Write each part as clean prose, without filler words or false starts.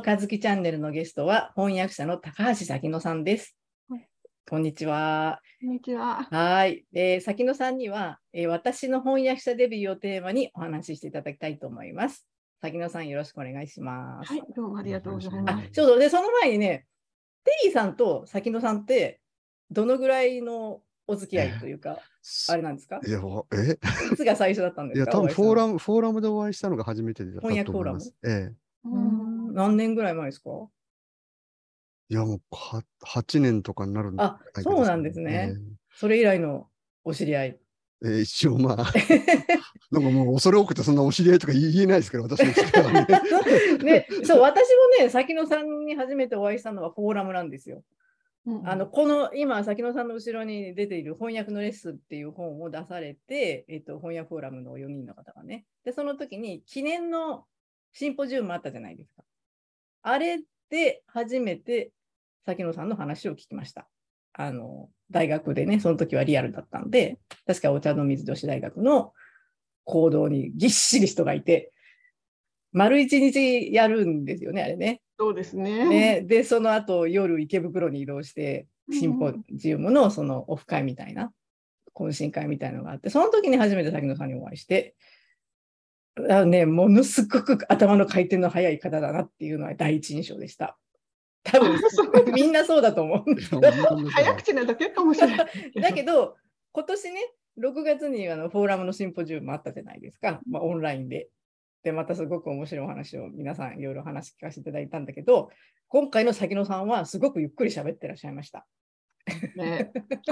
かずきチャンネルのゲストは翻訳者の高橋咲乃さんです。こんにちは。 こんにちは。 はい。咲乃さんには、私の翻訳者デビューをテーマにお話ししていただきたいと思います。咲乃さん、よろしくお願いします。 はい、どうもありがとうございます。 ちょうどで、その前にね、テリーさんと咲乃さんって、どのぐらいのお付き合いというか、あれなんですか？ いや、 いつが最初だったんですか？ 多分フォーラムでお会いしたのが初めてだったと思います。 翻訳フォーラム。 何年ぐらい前ですか？ いや、もう8年とかになるんじゃないか。そうなんですね。それ以来のお知り合い。 一応まあ、なんかもう恐れ多くてそんなお知り合いとか言えないですけど、私の知り合いはね。そう、私もね、咲乃さんに初めてお会いしたのはフォーラムなんですよ。この今、咲乃さんの後ろに出ている翻訳のレッスンっていう本を出されて、翻訳フォーラムの4人の方がね。で、その時に記念のシンポジウムあったじゃないですか。あれで初めて咲乃さんの話を聞きました。大学でね、その時はリアルだったんで、確かお茶の水女子大学の講堂にぎっしり人がいて、丸一日やるんですよね、あれね。 そうですね。 で、その後夜池袋に移動して、シンポジウムのそのオフ会みたいな、懇親会みたいなのがあって、その時に初めて咲乃さんにお会いして、ものすごく頭の回転の速い方だなっていうのは第一印象でした。多分みんなそうだと思うんですけど早口なだけかもしれないだけど今年ね6月にフォーラムのシンポジウムあったじゃないですか、オンラインで。でまたすごく面白いお話を皆さんいろいろ話聞かせていただいたんだけど、今回の咲乃さんはすごくゆっくり喋ってらっしゃいました。 ね、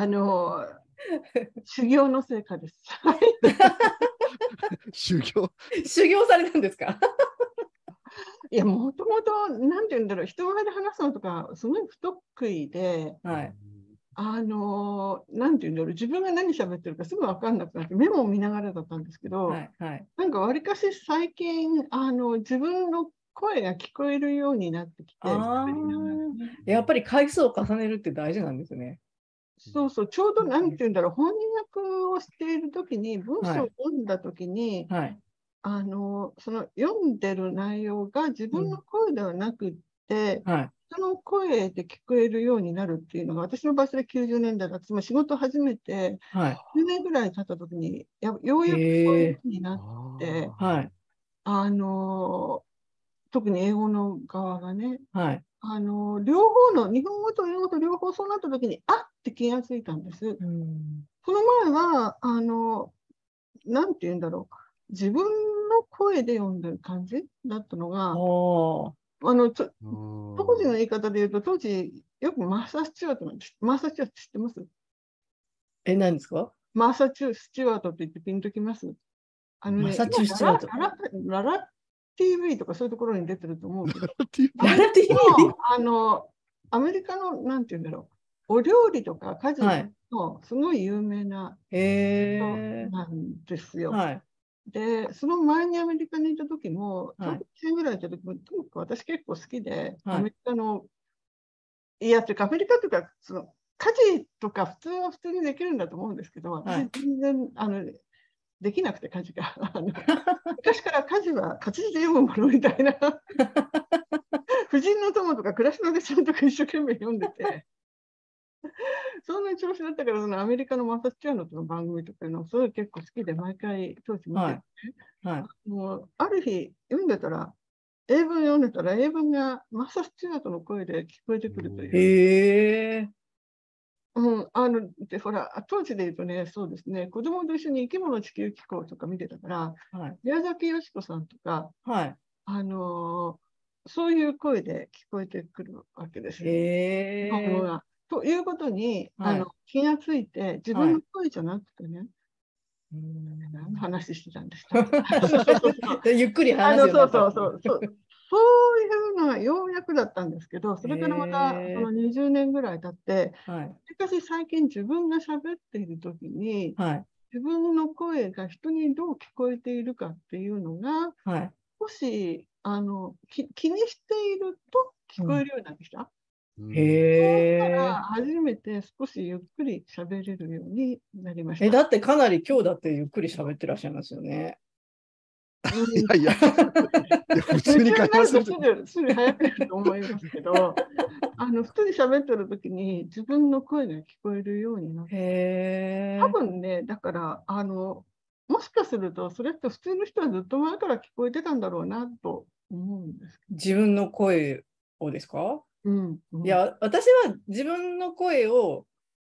修行の成果です。 修行されたんですか？ いや、もともと、なんて言うんだろう、人前で話すのとか、すごい不得意で、 はい、 なんて言うんだろう、自分が何喋ってるかすぐ分かんなくなって、メモを見ながらだったんですけど、 はいはい、 なんかわりかし最近、自分の声が聞こえるようになってきて、 やっぱり回数を重ねるって大事なんですね。 そうそう、ちょうどなんて言うんだろう、翻訳をしているときに、文章を読んだときに、 はい、 その読んでる内容が自分の声ではなくって、人の声で聞こえるようになるっていうのが、私の場所で90年代だつまり仕事を始めて、10年ぐらい経ったときにようやくそういうふうになって、特に英語の側がね、両方の日本語と英語と両方そうなったときに、あって気がついたんです。その前は、なんて言うんだろう。自分の声で読んでる感じだったのが、当時の言い方で言うと、当時よくマーサ・スチュワートなんです。マーサ・スチュワート知ってます？ 何ですか？ マーサ・スチュワートって言ってピンときます？ マサチュースチュワート。 ララ TV とかそういうところに出てると思うけど、 ララ TV？ アメリカの、なんて言うんだろう、お料理とか家事のすごい有名な人なんですよ。で、その前にアメリカにいた時も、1年ぐらいいた時も、とにかく私結構好きで、アメリカの、いや、というか、アメリカというか、家事とか普通は普通にできるんだと思うんですけど、私全然、できなくて家事が。昔から家事は活字で読むものみたいな。婦人の友とか暮らしの手帳とか一生懸命読んでて。そんな調子だったから、アメリカのマサチュアートの番組とかいうのをすごい結構好きで毎回当時見てて、もうある日読んでたら、英文読んでたら英文がマサチュアートの声で聞こえてくるという。でほら当時で言うとね、そうですね、子供と一緒に生き物地球機構とか見てたから、宮崎美子さんとか、そういう声で聞こえてくるわけですよ。日本語が。ということに、気がついて、自分の声じゃなくてね、話してたんです。 ゆっくり話してた。 そういうのがようやくだったんですけど、それからまたその20年ぐらい経って、しかし最近自分が喋っているときに、自分の声が人にどう聞こえているかっていうのが、少し気にしていると聞こえるようになってきた。そうしたら初めて少しゆっくり喋れるようになりました。 だってかなり今日だってゆっくり喋ってらっしゃいますよね。 いや、普通に会話するとすぐ早くなると思いますけど、普通に喋ってる時に自分の声が聞こえるようになって、多分ね、だからもしかするとそれって普通の人はずっと前から聞こえてたんだろうなと思うんですけど。 自分の声をですか？いや、私は自分の声を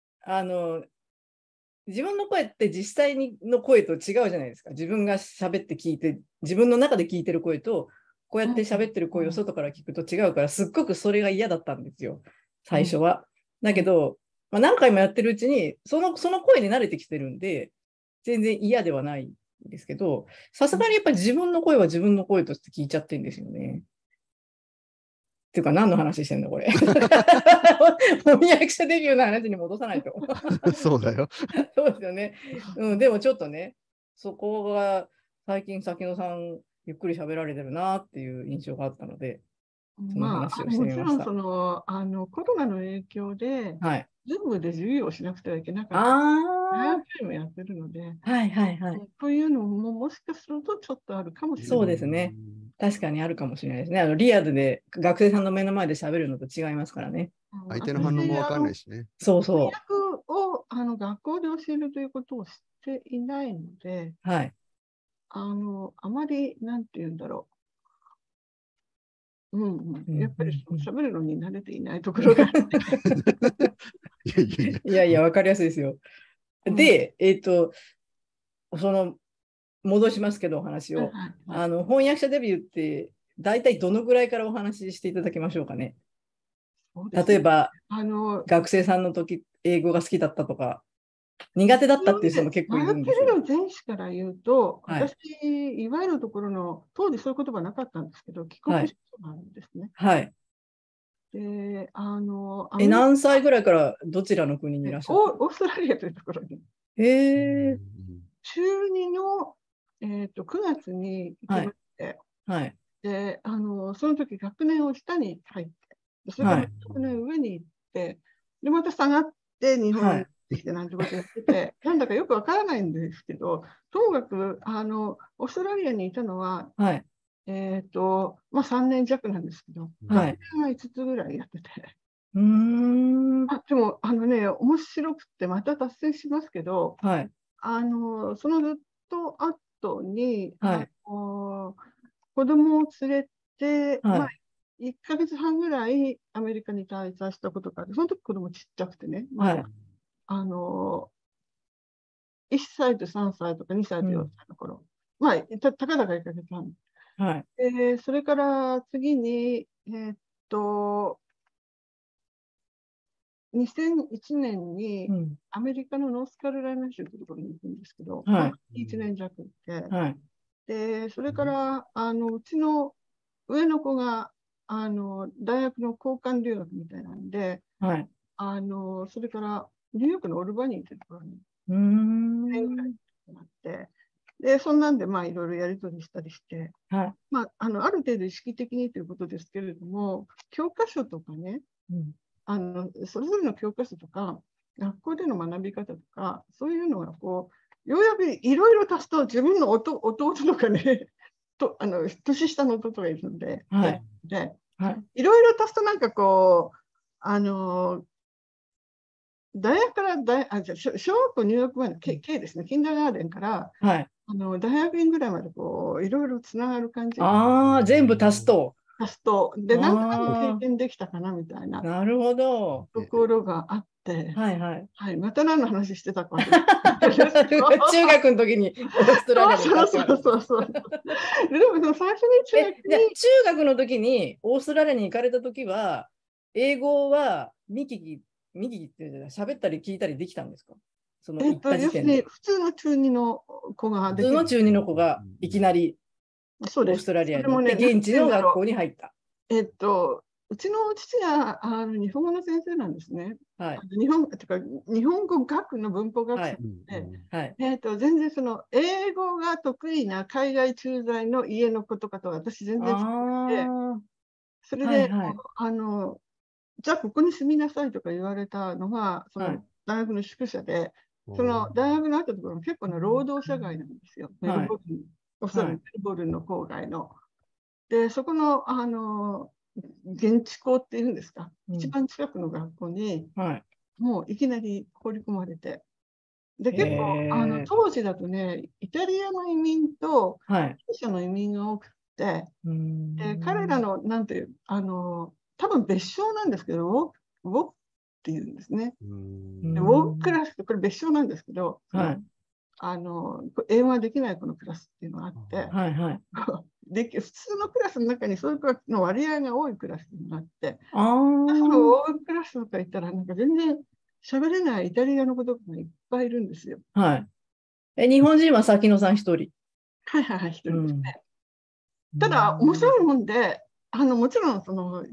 自分の声って実際の声と違うじゃないですか。自分が喋って聞いて、自分の中で聞いてる声と、こうやって喋ってる声を外から聞くと違うから、すっごくそれが嫌だったんですよ、最初は。だけど、何回もやってるうちにその声に慣れてきてるんで、全然嫌ではないんですけど、さすがにやっぱり自分の声は自分の声として聞いちゃってるんですよね。っていうか、何の話してんのこれ。翻訳者デビューの話に戻さないと。 そうだよ。 そうですよね。でもちょっとね、そこが最近、崎野さん、ゆっくり喋られてるなっていう印象があったので、その話をしてみました。 もちろんコロナの影響で、 はい、 Zoom で授業をしなくてはいけなかった。早距離もやってるので、こういうのももしかするとちょっとあるかもしれない。 そうですね。確かにあるかもしれないですね。リアルで学生さんの目の前で喋るのと違いますからね。 相手の反応もわかんないしね。 そうそう。 翻訳を学校で教えるということをしていないので、 はい。 あまり、なんて言うんだろう。やっぱり喋るのに慣れていないところがあって。 いやいや、わかりやすいですよ。で、戻しますけど、お話を。翻訳者デビューって、大体どのぐらいからお話ししていただきましょうかね。例えば、学生さんの時、英語が好きだったとか、苦手だったっていう人も結構いるんですよ。 マルケルの前史から言うと、私、いわゆるところの、当時そういう言葉なかったんですけど、帰国子女なんですね。 はい。 で、 何歳ぐらいからどちらの国にいらっしゃった？ オーストラリアというところに。 へー。 中2の、9月に行きまして、で、その時学年を下に入って、それから学年上に行って、で、また下がって日本に来てなんてことやってて、なんだかよくわからないんですけど、ともかく、オーストラリアにいたのは、3年弱なんですけど、学年は5つぐらいやってて。でも、面白くて、また達成しますけど、そのずっと後に、子供を連れて、1ヶ月半ぐらいアメリカに滞在したことがあって、その時子供ちっちゃくてね、1歳と3歳とか2歳と4歳の頃、たかだか1ヶ月半。それから次に、2001年にアメリカのノースカロライナ州というところに行くんですけど、1年弱行って、でそれからうちの上の子が大学の交換留学みたいなんで、それからニューヨークのオルバニーというところに1年ぐらいなって、でそんなんでいろいろやり取りしたりして、ある程度意識的にということですけれども、教科書とかね、それぞれの教科書とか学校での学び方とか、そういうのがこうようやくいろいろ足すと、自分の弟とかね年下の弟がいるので、いろいろ足すとなんかこう大学から小学校入学前の K ですね、キンダーガーデンから、大学院ぐらいまでこういろいろつながる感じ。 全部足すと。 で、何とか経験できたかなみたいな。 なるほど。 ところがあって、また何の話してたか。中学の時にオーストラリアに行った。 そう。でも最初に中学の時にオーストラリアに行かれた時は、英語は見聞きって喋ったり聞いたりできたんですか？その行った時点で。 普通の中2の子が普通の中2の子がいきなりオーストラリアに行って現地の学校に入った。 うちの父が日本語の先生なんですね。日本語学の文法学者で、全然その英語が得意な海外駐在の家の子とかと私全然違って、それで、じゃあここに住みなさいとか言われたのが、その大学の宿舎で、その大学のあったところも結構な労働者街なんですよ。 おそらくメルボルンの郊外の。で、そこの、現地校っていうんですか、一番近くの学校に、もういきなり放り込まれて。で、結構、当時だとね、イタリアの移民と、ギリシャの移民が多くて、で彼らの、なんていう、多分別称なんですけど、ウォっていうんですね。でウォクラスって、これ別称なんですけど、英語ができない子のクラスっていうのがあって、で普通のクラスの中にそういうクラスの割合が多いクラスがあって、そのウォクラスとか言ったら、なんか全然喋れないイタリアの子とかがいっぱいいるんですよ。 日本人は崎野さん一人。 一人ですね。ただ、面白いもんで、もちろん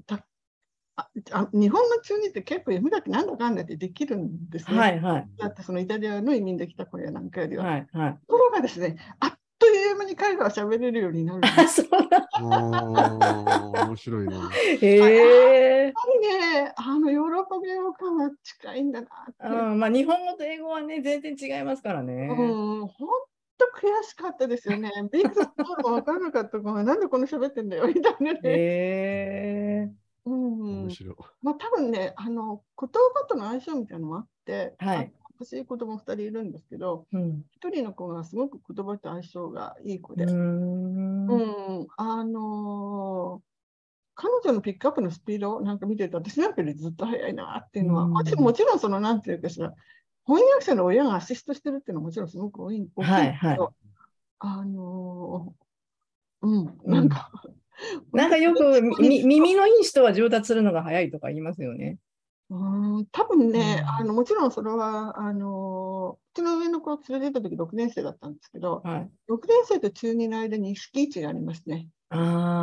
日本の中二って結構読み書きなんだかんだってできるんですね。だってそのイタリアの移民できた子やなんかよりは。ところがですね、あっという間に彼らは喋れるようになるんです。 面白いな。 やっぱりね、ヨーロッパ言語感が近いんだなって。 日本語と英語はね、全然違いますからね。 本当悔しかったですよね。ビッグスモールも分からなかったから、なんでこの喋ってんだよみたいなね。 面白い。 多分ね、言葉との相性みたいなのもあって、私、子供2人いるんですけど、1人の子がすごく言葉と相性がいい子で、彼女のピックアップのスピードなんか見てると、私なんかよりずっと速いなっていうのは、もちろんその、なんていうかしら、翻訳者の親がアシストしてるっていうのはもちろんすごく大きいんですけど、 なんかよく耳のいい人は上達するのが早いとか言いますよね。 多分ね、もちろんそれは、うちの上の子を連れてった時6年生だったんですけど、6年生と中2の間にスピーチがありますね。そ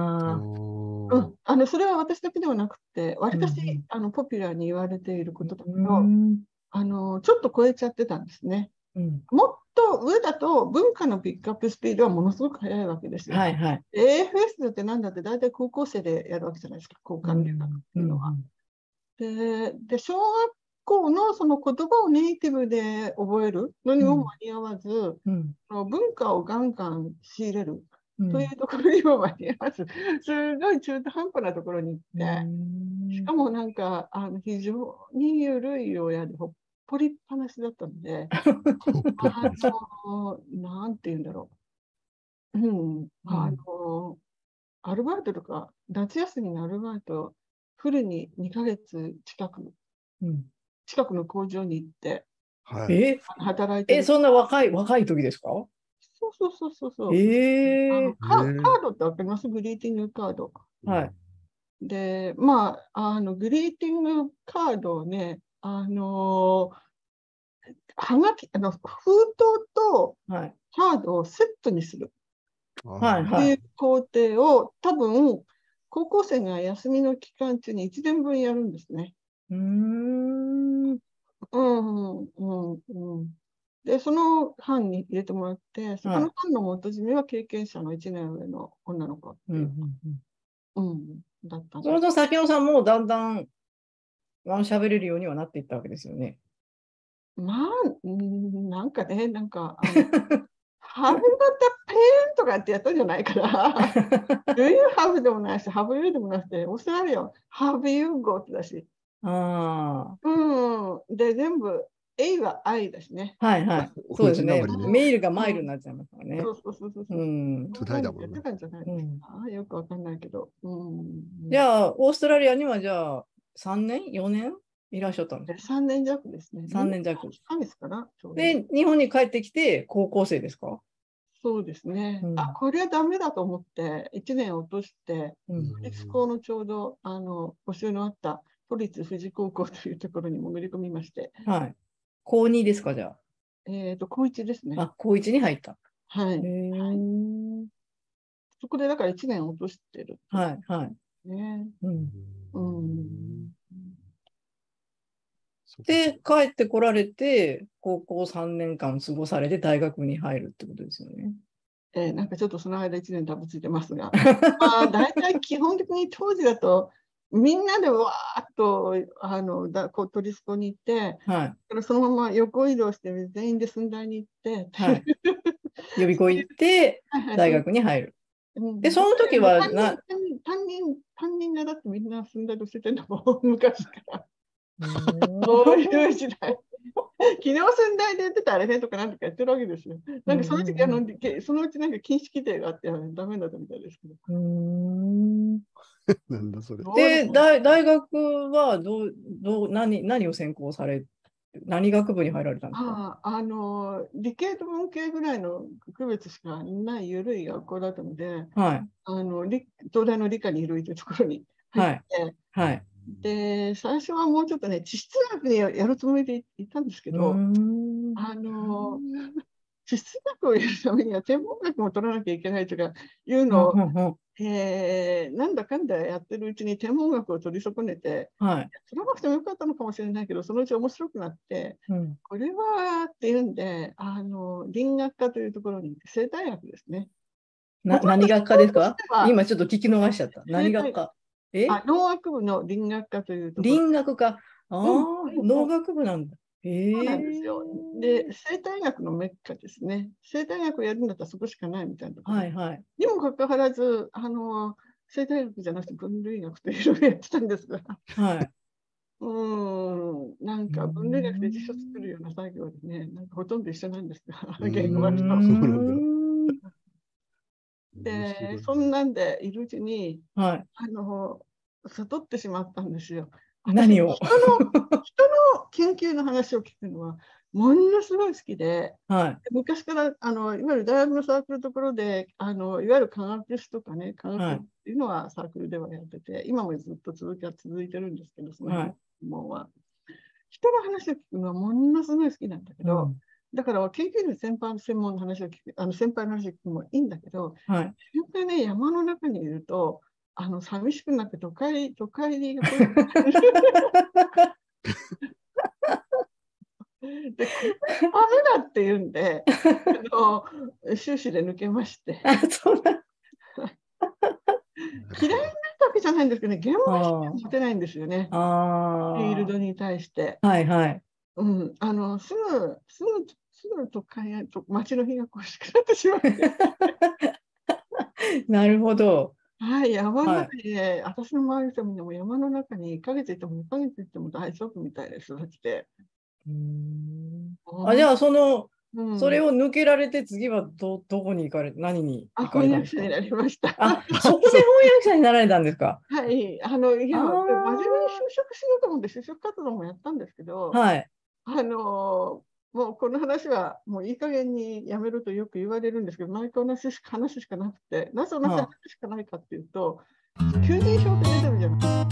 れは私だけではなくて、わりかしポピュラーに言われていることだけど、ちょっと超えちゃってたんですね。もっと上だと文化のピックアップスピードはものすごく速いわけですよ。AFS だってなんだって大体高校生でやるわけじゃないですか、交換留学っていうのは。で、小学校のその言葉をネイティブで覚えるのにも間に合わず、文化をガンガン仕入れるというところにも間に合わず、すごい中途半端なところに行って、しかもなんか非常に緩い親でほっぽりっぱなしだったので、なんて言うんだろう。アルバイトとか、夏休みのアルバイト、フルに2ヶ月近くの工場に行って、働いて。 そんな若い時ですか？ そう。カードってわかります？グリーティングカード。で、グリーティングカードをね、封筒とカードをセットにするっていう工程を多分高校生が休みの期間中に1年分やるんですね。で、その班に入れてもらって、そこの班の元締めは経験者の1年上の女の子っていうだったんです。 そのと崎野さんもだんだん喋れるようにはなっていったわけですよね。 なんかね、なんか、have you got a pen とかってやったんじゃないから、Do you have でもないし、have you でもなくて、オーストラリアは have you got だし。で、全部、A は I だしね。 そうですね。メールがマイルになっちゃいますからね。 そう。 だもんね。 よくわかんないけど。 じゃあ、オーストラリアにはじゃあ、3年 ?4 年いらっしゃったんですか？ 3年弱ですね。 3年弱。 で、 日本に帰ってきて高校生ですか？ そうですね。これはダメだと思って、1年落として、都立高のちょうど募集のあった都立富士高校というところに潜り込みまして。 高2ですか、じゃあ。 高1ですね。 高1に入った。 そこでだから1年落としてる。 で、帰ってこられて、高校3年間過ごされて大学に入るってことですよね。 なんかちょっとその間1年ダブついてますが、大体基本的に当時だと、みんなでわーっと都立高に行って、そのまま横移動して全員で寸大に行って、 予備校行って大学に入る。で、その時は担任がだってみんな住んだりしててんのも昔から。そういう時代。昨日寸大でやってたあれねとかなんとかやってるわけですよ。なんかその時そのうちなんか禁止規定があってダメだったみたいですけど。 なんだそれ。 で、大学は何を専攻され、何学部に入られたんですか？ 理系と文系ぐらいの区別しかない緩い学校だったので、 はい、 東大の理科にいるというところに入って、 はい、 で最初はもうちょっとね地質学でやるつもりでいたんですけど、地質学をやるためには天文学も取らなきゃいけないとかいうのを、なんだかんだやってるうちに天文学を取り損ねて、 はい、 取らなくてもよかったのかもしれないけど、そのうち面白くなって、これはっていうんで林学科というところに生態学ですね。 何学科ですか？今ちょっと聞き逃しちゃった。何学科？ 農学部の林学科というところ。 林学科。農学部なんだ。 そうなんですよ。で、生態学のメッカですね。生態学をやるんだったらそこしかないみたいなところ。にもかかわらず、生態学じゃなくて分類学といろいろやってたんですが、なんか分類学で辞書作るような作業でね、なんかほとんど一緒なんですが、言語学と。で、そんなんでいるうちに、悟ってしまったんですよ。 何を？ 人の研究の話を聞くのはものすごい好きで、昔からいわゆる大学のサークルのところでいわゆる科学史とかね、科学っていうのはサークルではやってて、今もずっと続いてるんですけど、そのもは人の話を聞くのはものすごい好きなんだけど、だから研究の専門の話を聞く、先輩の話を聞くのもいいんだけど、やっぱりね、山の中にいると寂しくなって都会にでこれダメだって言うんで修士で抜けまして嫌いになったわけじゃないんですけどね、現場しか持てないんですよね、フィールドに対して。すぐ都会と街の日が恋しくなってしまってなるほど。 山の中にね、私の周りの人みんなも山の中に1ヶ月いても2ヶ月いても大丈夫みたいな人たちで。 じゃあそれを抜けられて次はどこに行かれ、何に行かれたんですか？ 翻訳者になりました。 そこで翻訳者になられたんですか？ 真面目に就職しようと思って就職活動もやったんですけど、もうこの話はもういい加減にやめろとよく言われるんですけど、毎回同じ話しかなくて、なぜ同じ話しかないかっていうと、求人票って出てるじゃない。